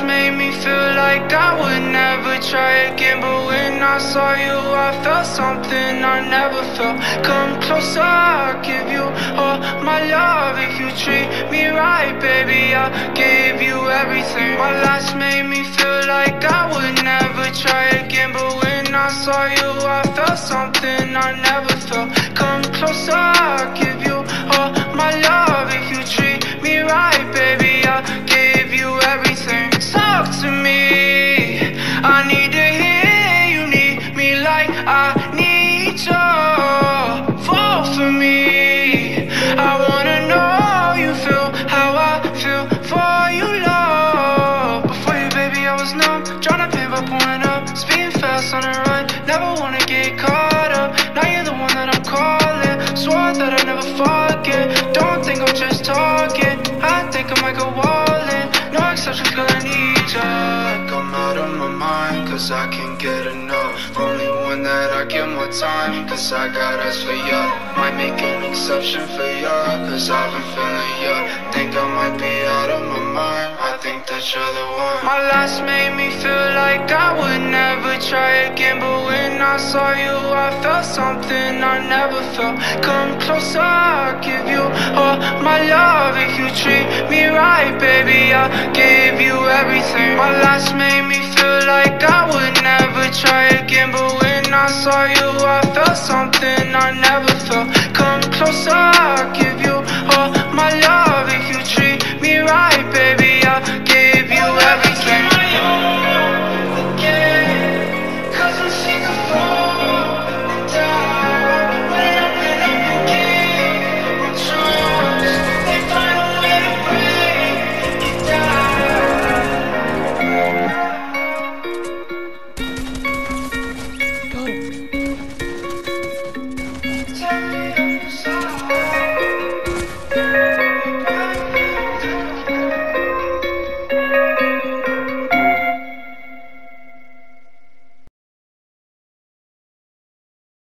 last made me feel like I would never try again. But when I saw you, I felt something I never felt. Come closer, I'll give you all my love. If you treat me right, baby, I'll give you everything. My last made me feel like I would never try again. But when I saw you, I felt something I never felt. Come closer, I'll give you all my love. If you treat me right, baby, I'll give you everything. Talk to me, I need to hear you need me like I need you. Fall for me, I wanna know you feel how I feel for you, love. Before you, baby, I was numb, trying to pay by pulling up, speeding fast on the run, never wanna get caught up. Now you're the one that I'm calling, swore that I'd never forget. Don't think I'm just talking, I think I might go all in. No exceptions, girl, I need ya. Like I'm out of my mind, cause I can't get enough. Only one that I give my time, cause I got eyes for ya. Might make an exception for ya, cause I've been feeling ya. Think I might be out of my mind, I think that you're the one. My last made me feel like I would never try again. But when I saw you, I felt something I never felt. Come closer, I'll give you all my love. If you treat me right, baby, I'll give you everything. My last made me feel like I would never try again. But when I saw you, I felt something I never felt. Come closer,